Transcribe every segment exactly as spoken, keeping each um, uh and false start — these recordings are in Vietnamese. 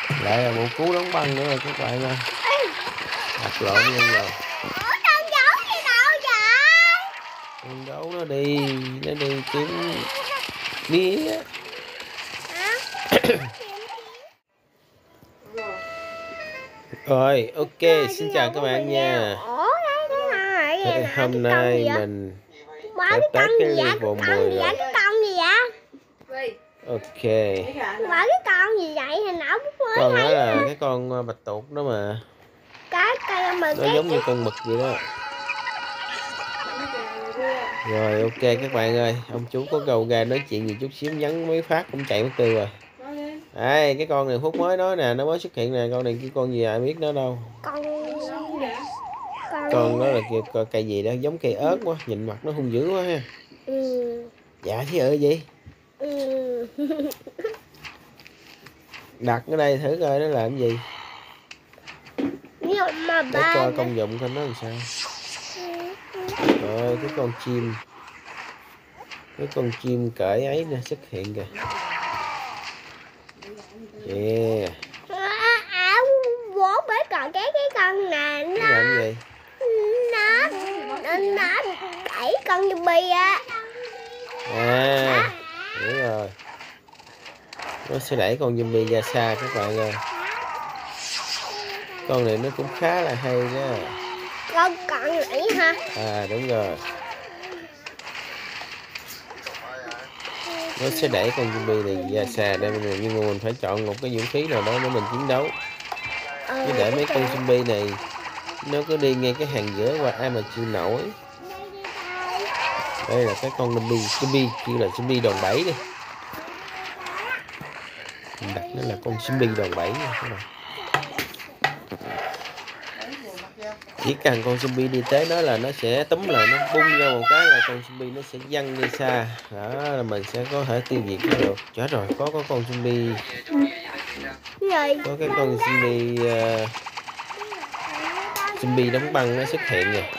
Lại là một cú đóng băng nữa rồi các bạn ơi. Đặt lộn luôn rồi. Ủa con gấu gì đâu vậy? Con gấu nó đi, nó đi kiếm mía. Rồi, ok, xin chào các bạn nha. Thì hôm nay mình sẽ tới cái level mười rồi. Cái con gì vậy? Ok. Mở cái con gì vậy thì não mới Con đó là cái con bạch tuộc đó mà. Cái cây mực Nó giống như con mực vậy đó. Rồi ok các bạn ơi, ông chú có cầu ra nói chuyện gì chút xíu nhắn mấy phát cũng chạy mất tiêu rồi. Đây, cái con này Phúc mới nói nè, nó mới xuất hiện nè, con này cái con gì ai biết nó đâu. Con con, con đó là cây, cây gì đó, giống cây ớt quá, nhìn mặt nó hung dữ quá ha. Ừ. Dạ chứ ở gì? Ừ. Đặt ở đây thử coi nó làm gì. Nhưng mà Để ba coi công dụng của nó làm sao. Rồi cái con chim, cái con chim cởi ấy nè xuất hiện kìa. Yeah. à, vỗ bể còn cái cái con này nó, nó làm gì? nó nó nó đẩy con zombie á. À hiểu rồi, nó sẽ đẩy con zombie ra xa các bạn ơi. Con này nó cũng khá là hay đó. Con con nãy ha. À đúng rồi, nó sẽ đẩy con zombie này ra xa để mình, nhưng mà mình phải chọn một cái vũ khí nào đó để mình chiến đấu. Chứ để mấy con zombie này nó cứ đi ngay cái hàng giữa qua ai mà chịu nổi. Đây là cái con zombie, zombie kêu là zombie đòn bẩy đi. Mình đặt nó là con zombie đòn bẩy nha các bạn. Chỉ cần con zombie đi tới nó là nó sẽ túm lại, nó bung ra một cái là con zombie nó sẽ văng đi xa. Đó là mình sẽ có thể tiêu diệt nó được. Chết rồi, có có con zombie. Có cái con zombie uh, zombie đóng băng nó xuất hiện rồi.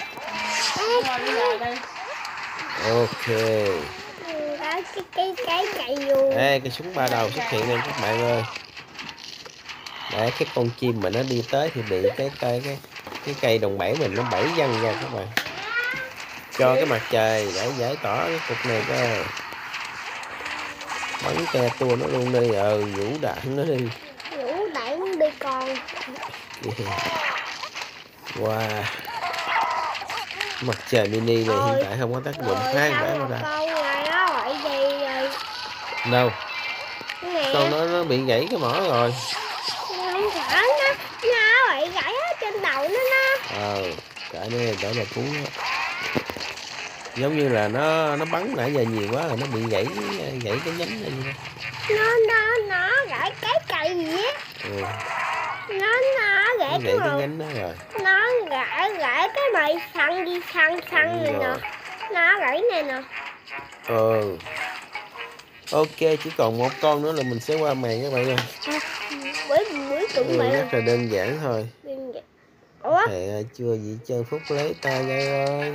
Ok. Cái cái cái chạy dù. Đây cái súng ba đầu xuất hiện lên các bạn ơi. Để cái con chim mà nó đi tới thì bị cái cây cái cái cây đồng bẩy mình nó bẩy văng ra các bạn. Cho cái mặt trời để giải tỏa cái cục này coi. Bắn te tua nó luôn đi, ờ vũ đạn nó đi. Vũ đạn đi con. Yeah. Wow. Mặt trời mini này hiện tại không có tác dụng hai bả mà ra. Con này nó gọi gì rồi? Đâu? Nè. Con nó nó bị gãy cái mỏ rồi. Không phải nó, nó bị gãy ở trên đầu nó nó. Ờ, cái này đó là cú đó. Giống như là nó nó bắn nãy giờ nhiều quá rồi nó bị gãy gãy cái nhánh này. Nó nó nó gãy cái cây gì á. Ừ. Nó nó gãy, nó cái, gãy cái nhánh đó rồi. Nó gãy gãy cái bầy xăng đi xăng xăng này nè. Nó gãy này nè. Ừ. Ok, chỉ còn một con nữa là mình sẽ qua màn các bạn ơi. Bữa bữa tụi ừ, mày rất là đơn giản thôi. Ủa? Thề chưa gì chơi Phúc lấy tay ra ơi.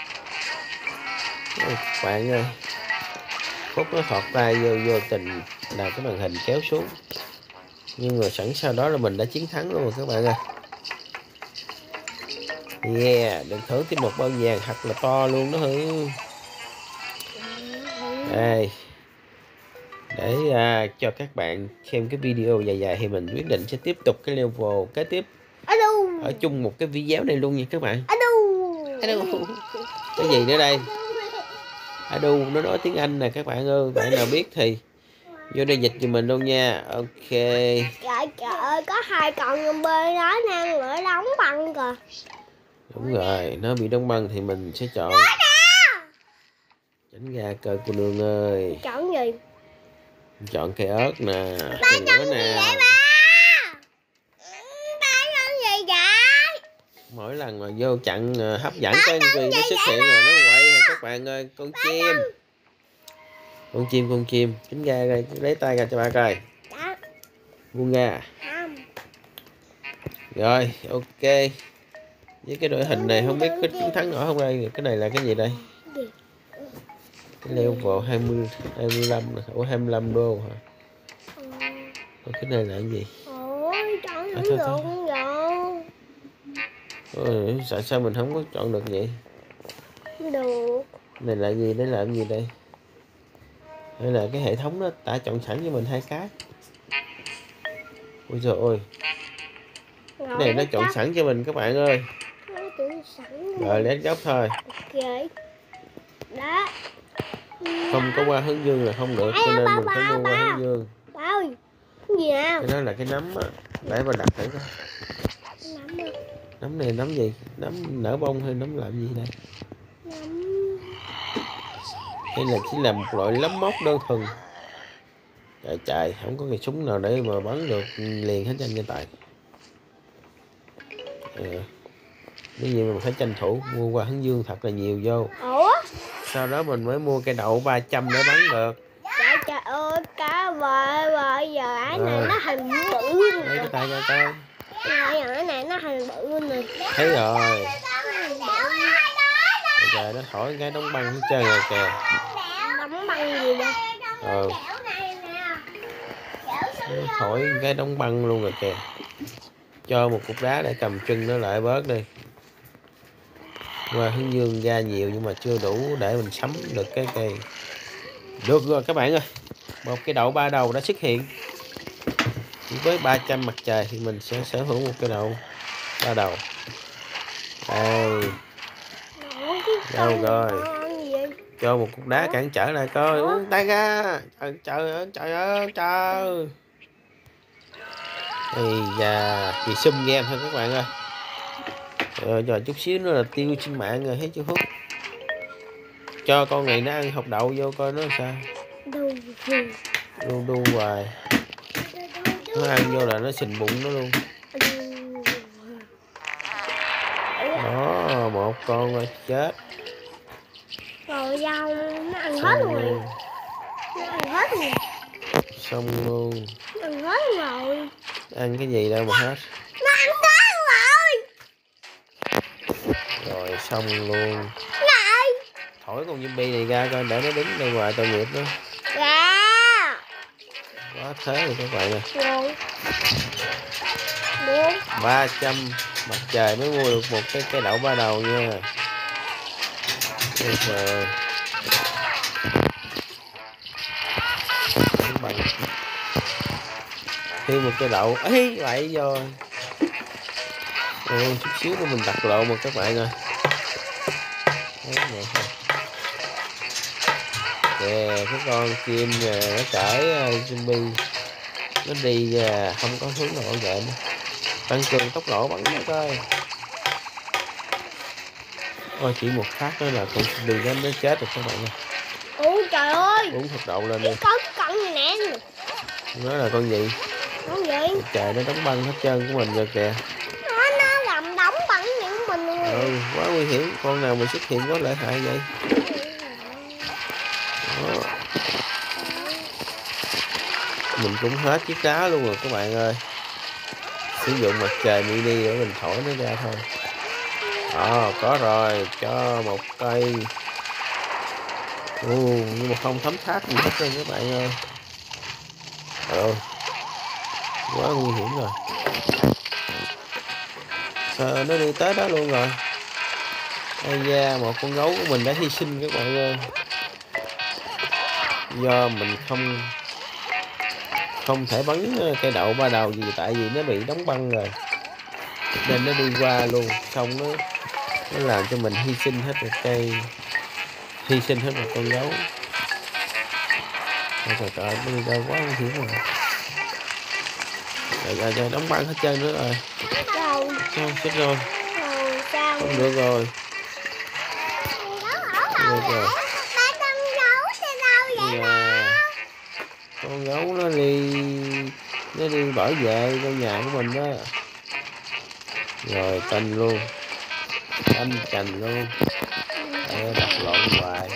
Các bạn ơi, Phúc nó thọt tay vô vô tình là cái màn hình kéo xuống. Nhưng mà sẵn sau đó là mình đã chiến thắng luôn rồi các bạn ơi. Yeah, được thưởng thêm một bao vàng thật là to luôn đó hư. Đây. Để uh, cho các bạn xem cái video dài dài thì mình quyết định sẽ tiếp tục cái level kế tiếp. Ở chung một cái video này luôn nha các bạn. Cái gì nữa đây? Adu, nó nói tiếng Anh nè các bạn ơi. Bạn nào biết thì vô đây dịch giùm mình luôn nha. Ok. Trời trời ơi, có hai con zombie đó đang ở đóng băng kìa. Đúng rồi, nó bị đóng băng thì mình sẽ chọn tránh ra cơ cô nương ơi. Chọn gì? Chọn cây ớt nè. Ba chọn gì vậy ba? Ba chọn gì vậy? Mỗi lần mà vô chặn hấp dẫn cái gì nó xuất hiện là nó quậy hả các bạn ơi. Con chim. Con chim con chim. Tránh ra đây, lấy tay ra cho ba coi. Buông ra. Rồi, ok. Với cái đội hình này không biết có chiến thắng nổi không đây. Cái này là cái gì đây? Cái level hai mươi, hai mươi lăm nè. Ủa hai mươi lăm đô hả? Còn cái này là cái gì? ơi, chọn À, không thôi, được thôi. rồi. Ôi, tại sao mình không có chọn được vậy? Không được. Này là gì? Để làm gì đây? Hay là cái hệ thống nó đã chọn sẵn cho mình hai cái? Ôi trời ơi, cái Rồi này nó nó chọn chắc sẵn cho mình các bạn ơi. nó chọn sẵn Rồi luôn. lét góc thôi. Ok. Đó. Không có qua hướng dương là không được, cho Ê, nên ba mình phải ba mua qua ba. hướng dương. Ba ơi. Cái gì nào? Cái đó là cái nấm á. Để mà đặt thử coi. Nấm ơi. Nấm này nấm gì? Nấm nở bông hay nấm làm gì đây? Nấm. Hay là chỉ là một loại nấm mốc đơn thuần? Trời trời, không có cái súng nào để mà bắn được liền hết trơn nha Tài. Ừ. Nếu như mình phải tranh thủ mua qua hướng dương thật là nhiều vô. Ủa? Sau đó mình mới mua cây đậu ba trăm để bắn được. Trời trời ơi, cá vợ vợ giờ cái này Rồi. nó hình bự Lấy nè. cái tay ra coi. Rồi cái này nó hình bự nè. Thấy rồi. Trời, trời nó thổi cái đóng băng hết trơn rồi kìa. Đóng băng gì đây? Ừ. Nó thổi cái đóng băng luôn rồi kìa. Cho một cục đá để cầm chân nó lại bớt đi. Qua hướng dương ra nhiều nhưng mà chưa đủ để mình sắm được cái cây. Được rồi các bạn ơi. Một cái đậu ba đầu đã xuất hiện. Với ba trăm mặt trời thì mình sẽ sở hữu một cái đậu ba đầu. Đây. Đâu rồi. Cho một cục đá cản trở lại coi. Uống tay ra. Trời trời ơi trời ơi trời. Ây da, thì xung game thôi các bạn ơi. Rồi giờ chút xíu nữa là tiêu trên mạng rồi thấy chưa Phúc? Cho con này nó ăn hột đậu vô coi nó sao. Đu đu hoài. Nó ăn vô là nó sình bụng nó luôn. Đó, một con rồi chết. Rồi dao nó ăn hết Xong luôn rồi. luôn. Nó ăn hết rồi. Xong luôn. Nó ăn hết rồi. Ăn cái gì đâu mà hết. Nó ăn hết rồi. Rồi xong luôn. Lại. Thổi con zombie này ra coi để nó đứng đây ngoài tội nghiệp đó. Dạ. Quá thế rồi các bạn ơi. Rồi. Bốn. ba trăm mặt trời mới mua được một cái cây đậu ba đầu nha. Ôi trời. Bằng. Thêm một cây đậu ấy lại rồi. Ồ, chút xíu nữa mình đặt lộ mà các bạn ơi. Kìa cái con chim nè nó cởi uh, zombie nó đi uh, không có hướng nào bảo vệ nữa. Tăng cường tốc độ bắn nó coi. Ôi chỉ một phát nữa là con zombie nó nó chết rồi các bạn ơi. Ôi trời ơi. Uống thật đậu lên đi. Có cái con gì nè. Nó là con gì? Con gì? Trời nó đóng băng hết trơn của mình rồi kìa. Nó nó làm đóng băng những mình luôn. Ừ, quá nguy hiểm. Con nào mà xuất hiện có lợi hại vậy? Đó. Mình cũng hết chiếc đá luôn rồi các bạn ơi. Sử dụng mặt trời mini để mình thổi nó ra thôi. Ờ, có rồi. Cho một cây. Ồ, nhưng mà không thấm tháp gì hết trơn các bạn ơi. Ừ. Quá nguy hiểm rồi. Sao nó đi tới đó luôn rồi. Ây da, một con gấu của mình đã hy sinh các bạn ơi. Do mình không không thể bắn cây đậu ba đầu gì tại vì nó bị đóng băng rồi. Nên nó đi qua luôn, xong nó nó làm cho mình hy sinh hết một cây, hy sinh hết một con gấu. Trời trời trời, nó đi ra quá nguy hiểm rồi. Trời trời trời, đóng băng hết trơn nữa rồi. Đâu? Sao chết rồi. Rồi sao? Không được rồi. Không được rồi. Ba con gấu thì đâu vậy Dạ. Con gấu nó đi nó đi bảo vệ ngôi nhà của mình đó. Rồi tanh luôn, tanh chành luôn. Để đặt lộn hoài.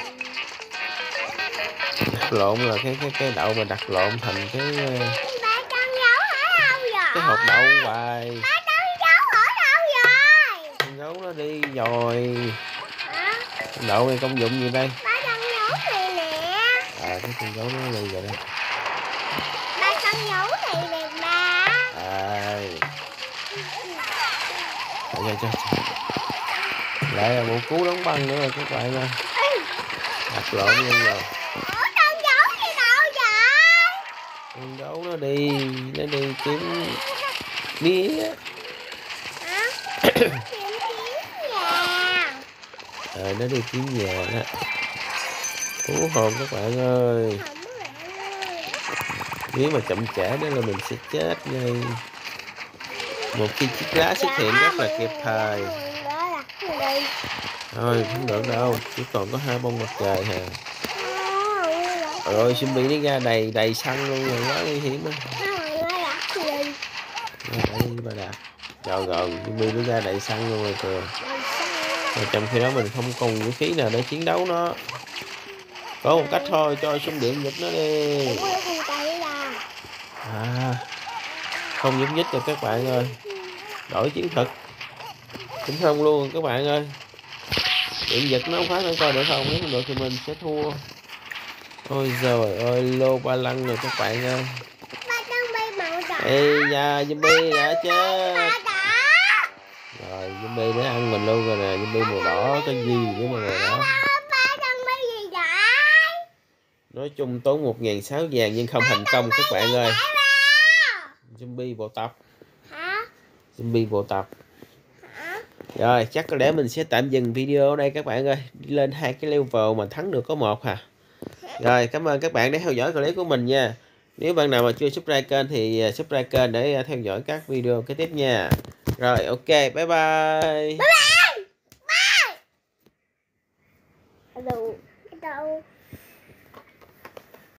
Đặt lộn là cái cái cái đậu mà đặt lộn thành cái ba con gấu ở đâu vậy? cái hộp đậu hoài. Ba con gấu ở đâu vậy? Con gấu nó đi rồi. Hả? Đậu này công dụng gì đây? Ba con gấu này nè. À cái con gấu nó đi rồi đây. Ba con gấu này nè ba. À trời, trời, trời. Lại là một cú đóng băng nữa rồi các bạn ơi. Đặt lộn luôn rồi. Con gấu đi đâu vậy? Con gấu nó đi, nó đi kiếm mía. Hả? Kiếm nhà. Ờ, nó đi kiếm nhà đó. Hú hồn các bạn ơi. Nếu mà chậm trễ đó là mình sẽ chết ngay. Một khi chiếc lá xuất hiện rất là kịp thời. Thôi không được đâu, chỉ còn có hai bông mặt trời hà. Rồi zombie nó ra đầy đầy xăng luôn rồi, quá nguy hiểm á. Đây bà đạt. Rồi rồi zombie nó ra đầy xăng luôn rồi kìa. Mà trong khi đó mình không còn vũ khí nào để chiến đấu nó. Có một cách thôi, cho súng điện giật nó đi. À, không giúp nhích rồi các bạn ơi. Đổi chiến thuật cũng không luôn các bạn ơi. Điện giật nó không phá nó coi được không, nếu không được thì mình sẽ thua. Ôi trời ơi, lô ba lăng rồi các bạn ơi. Ê da, zombie đã chết. Rồi zombie để ăn mình luôn rồi nè, zombie màu đỏ cái gì với màu đỏ. Nói chung tốn một ngàn sáu vàng nhưng không thành công các bạn ơi. Zombie bộ tập. Zombie bộ tập. Rồi chắc có lẽ mình sẽ tạm dừng video ở đây các bạn ơi. Đi lên hai cái level mà thắng được có một hả. Rồi cảm ơn các bạn đã theo dõi clip của mình nha. Nếu bạn nào mà chưa subscribe kênh thì subscribe kênh để theo dõi các video kế tiếp nha. Rồi ok, bye bye. Bye bye.